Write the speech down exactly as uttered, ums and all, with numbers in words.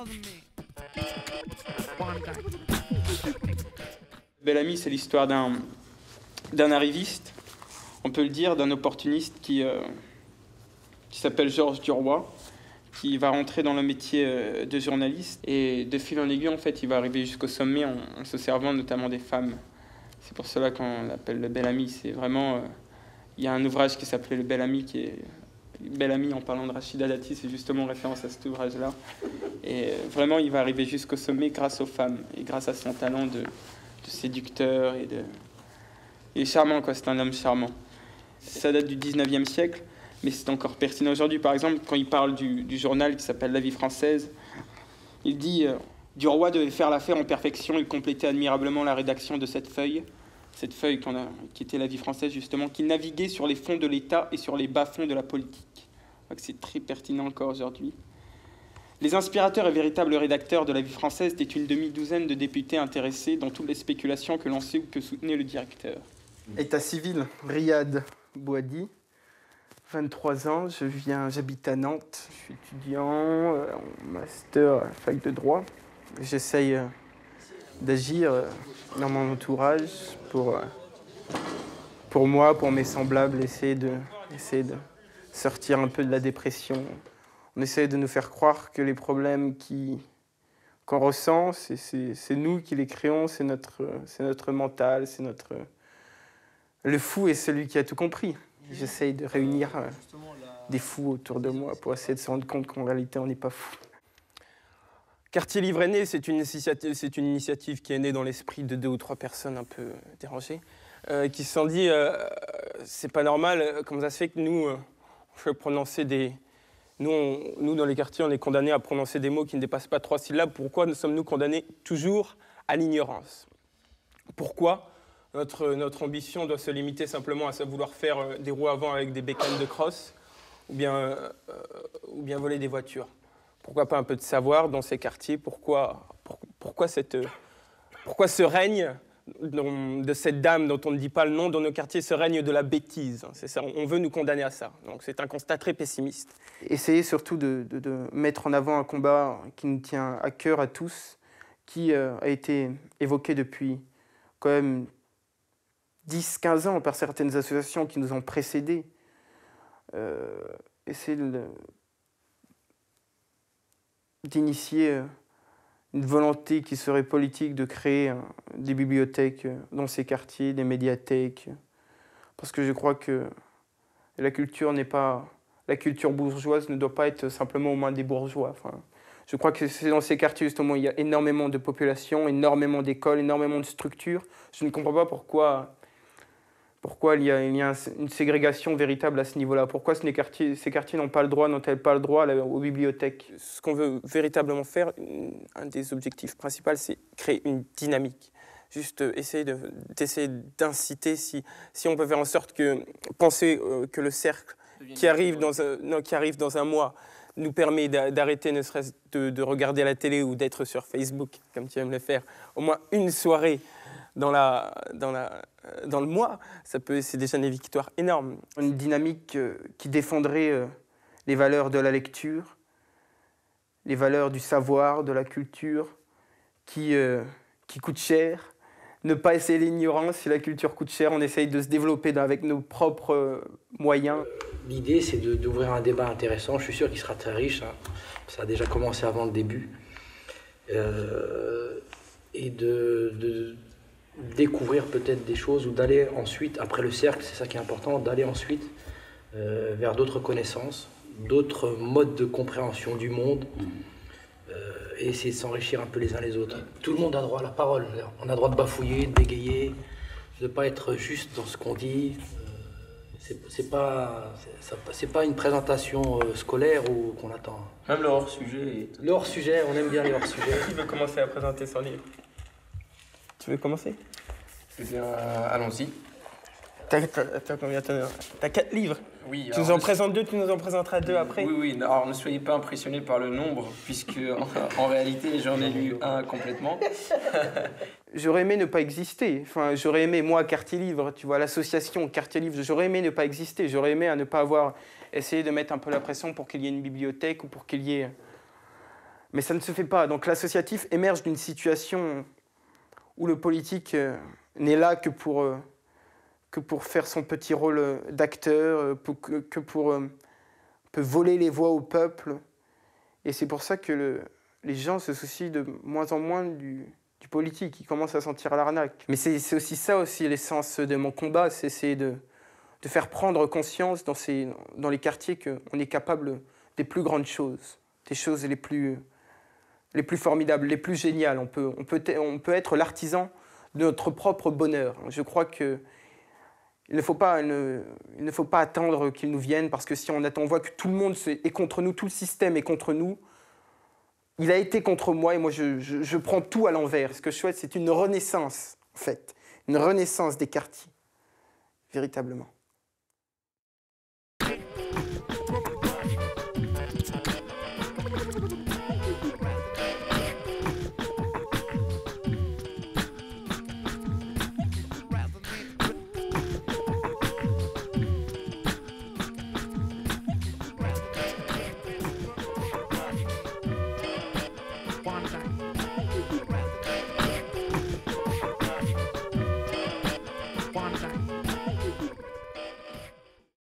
Bel-Ami, c'est l'histoire d'un d'un arriviste, on peut le dire, d'un opportuniste qui, euh, qui s'appelle Georges Duroy, qui va rentrer dans le métier euh, de journaliste. Et de fil en aiguille, en fait, il va arriver jusqu'au sommet en, en se servant notamment des femmes. C'est pour cela qu'on l'appelle le Bel-Ami. C'est vraiment... Euh, il y a un ouvrage qui s'appelait Le Bel-Ami, qui est... Bel-Ami, en parlant de Rachida Dati, c'est justement référence à cet ouvrage-là. Et euh, vraiment, il va arriver jusqu'au sommet grâce aux femmes et grâce à son talent de, de séducteur et de... Il est charmant, quoi. C'est un homme charmant. Ça date du dix-neuvième siècle, mais c'est encore pertinent aujourd'hui. Par exemple, quand il parle du, du journal qui s'appelle La Vie française, il dit euh, « Duroy devait faire l'affaire en perfection, il complétait admirablement la rédaction de cette feuille, cette feuille qu'on a, qui était La Vie française, justement, qui naviguait sur les fonds de l'État et sur les bas-fonds de la politique. » C'est très pertinent encore aujourd'hui. Les inspirateurs et véritables rédacteurs de La Vie française étaient une demi-douzaine de députés intéressés dans toutes les spéculations que lançait ou que soutenait le directeur. État civil, Riyad Bouhadi, vingt-trois ans, je viens, j'habite à Nantes, je suis étudiant euh, en master à la fac de droit. J'essaye euh, d'agir euh, dans mon entourage pour, euh, pour moi, pour mes semblables, essayer de, essayer de sortir un peu de la dépression. On essaie de nous faire croire que les problèmes qui, qu'on ressent, c'est, c'est, c'est nous qui les créons, c'est notre, c'est notre mental, c'est notre... Le fou est celui qui a tout compris. J'essaye de réunir euh, des fous autour de moi pour essayer de se rendre compte qu'en réalité, on n'est pas fou. Quartier Livre est né, c'est une initiative, c'est une initiative qui est née dans l'esprit de deux ou trois personnes un peu dérangées, euh, qui se sont dit euh, c'est pas normal, comment ça se fait que nous, euh, on fait prononcer des... Nous, on, nous, dans les quartiers, on est condamnés à prononcer des mots qui ne dépassent pas trois syllabes. Pourquoi nous sommes-nous condamnés toujours à l'ignorance? Pourquoi Notre, notre ambition doit se limiter simplement à vouloir faire euh, des roues avant avec des bécanes de crosse ou bien, euh, ou bien voler des voitures. Pourquoi pas un peu de savoir dans ces quartiers? Pourquoi, pour, pourquoi, cette, pourquoi ce règne de cette dame dont on ne dit pas le nom dans nos quartiers, ce règne de la bêtise? C'est ça, on veut nous condamner à ça. Donc c'est un constat très pessimiste. Essayez surtout de, de, de mettre en avant un combat qui nous tient à cœur à tous, qui euh, a été évoqué depuis quand même dix quinze ans par certaines associations qui nous ont précédés. Euh, essayer de, d'initier une volonté qui serait politique de créer euh, des bibliothèques dans ces quartiers, des médiathèques. Parce que je crois que la culture n'est pas... La culture bourgeoise ne doit pas être simplement aux mains des bourgeois. Enfin, je crois que c'est dans ces quartiers, justement, où il y a énormément de population, énormément d'écoles, énormément de structures. Je ne comprends pas pourquoi... Pourquoi il y, a, il y a une ségrégation véritable à ce niveau-là? Pourquoi ces quartiers, ces quartiers n'ont pas le droit, n'ont-elles pas le droit aux bibliothèques? Ce qu'on veut véritablement faire, un des objectifs principaux, c'est créer une dynamique. Juste essayer de, d'essayer d'inciter, si, si on peut faire en sorte que penser euh, que le cercle qui arrive, dans un, non, qui arrive dans un mois nous permet d'arrêter ne serait-ce de, de regarder la télé ou d'être sur Facebook, comme tu aimes le faire, au moins une soirée dans, la, dans, la, dans le mois, ça peut, c'est déjà une victoire énorme. Une dynamique euh, qui défendrait euh, les valeurs de la lecture, les valeurs du savoir, de la culture, qui, euh, qui coûte cher. Ne pas essayer l'ignorance, si la culture coûte cher, on essaye de se développer avec nos propres euh, moyens. L'idée, c'est de, d'ouvrir un débat intéressant. Je suis sûr qu'il sera très riche. Hein. Ça a déjà commencé avant le début. Euh, et de... de découvrir peut-être des choses ou d'aller ensuite, après le cercle, c'est ça qui est important, d'aller ensuite euh, vers d'autres connaissances, d'autres modes de compréhension du monde euh, et essayer de s'enrichir un peu les uns les autres. Tout le monde a droit à la parole, on a droit de bafouiller, de bégayer, de ne pas être juste dans ce qu'on dit. Euh, c'est, c'est, pas, c'est, c'est pas une présentation euh, scolaire ou qu'on attend. Même le hors-sujet. Le hors-sujet, on aime bien les hors-sujets. Qui veut commencer à présenter son livre? Tu veux commencer? Eh bien, euh, allons-y. T'as, t'as, t'as combien? T'as, t'as quatre livres? Oui. Tu nous en présentes deux, tu nous en présenteras deux après? Oui, oui. Alors, ne soyez pas impressionnés par le nombre, puisque en, en réalité, j'en ai lu un complètement. J'aurais aimé ne pas exister. Enfin, j'aurais aimé, moi, Quartier Livre, tu vois, l'association Quartier Livre, j'aurais aimé ne pas exister. J'aurais aimé à ne pas avoir essayé de mettre un peu la pression pour qu'il y ait une bibliothèque ou pour qu'il y ait... Mais ça ne se fait pas. Donc l'associatif émerge d'une situation où le politique euh, n'est là que pour, euh, que pour faire son petit rôle euh, d'acteur, euh, pour, que, que pour euh, peut voler les voix au peuple. Et c'est pour ça que le, les gens se soucient de moins en moins du, du politique. Ils commencent à sentir l'arnaque. Mais c'est, c'est aussi ça aussi l'essence de mon combat, c'est essayer de, de faire prendre conscience dans, ces, dans les quartiers qu'on est capable des plus grandes choses, des choses les plus, les plus formidables, les plus géniales. On peut, on peut, on peut être l'artisan de notre propre bonheur. Je crois que il ne faut pas, ne, il ne faut pas attendre qu'ils nous viennent, parce que si on attend, on voit que tout le monde est contre nous, tout le système est contre nous. Il a été contre moi et moi je, je, je prends tout à l'envers. Ce que je souhaite, c'est une renaissance, en fait, une renaissance des quartiers, véritablement.